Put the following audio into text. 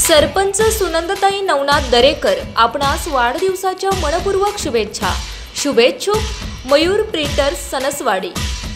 सरपंच सुनंदताई नवनाथ दरेकर आपणास वाढदिवसाच्या मनपूर्वक शुभेच्छा। शुभेच्छुक मयूर प्रिंटर्स सनसवाडी।